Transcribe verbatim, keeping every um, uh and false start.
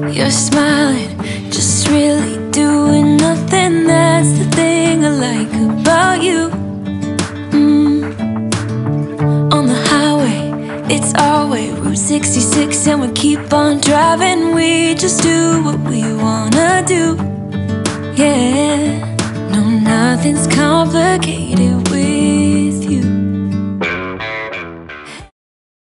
You're smiling, just really doing nothing. That's the thing I like about you. mm. On the highway, it's our way, Route sixty-six, and we keep on driving. We just do what we wanna do. Yeah, no, nothing's complicated. We